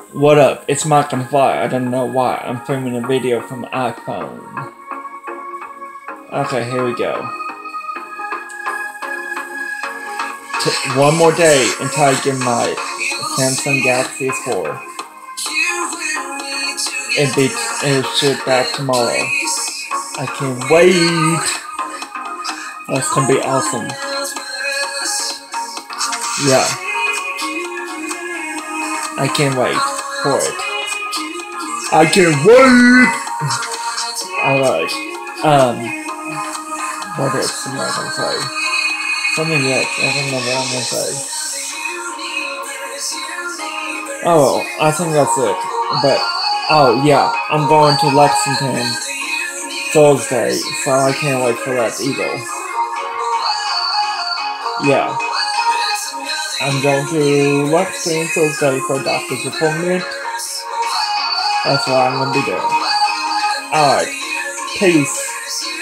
What up? It's Mike on Fire. I don't know why. I'm filming a video from an iPhone. Okay, here we go. One more day until I get my Samsung Galaxy S4. It'll ship out tomorrow. I can't wait. That's gonna be awesome. Yeah. I can't wait for it. I can't wait! Alright. What else am I gonna say? Something else. I don't know what I'm gonna say. Oh, I think that's it. But, oh yeah, I'm going to Lexington Thursday, so I can't wait for that either. Yeah. I'm going to Lexington Thursday for a doctor's appointment. That's what I'm gonna be doing. Alright. Peace.